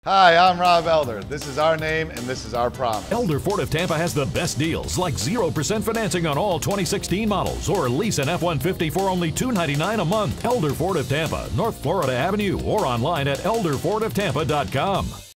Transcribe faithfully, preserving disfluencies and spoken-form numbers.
Hi, I'm Rob Elder. This is our name and this is our promise. Elder Ford of Tampa has the best deals, like zero percent financing on all twenty sixteen models, or lease an F one fifty for only two ninety-nine a month. Elder Ford of Tampa, North Florida Avenue, or online at elder ford of tampa dot com.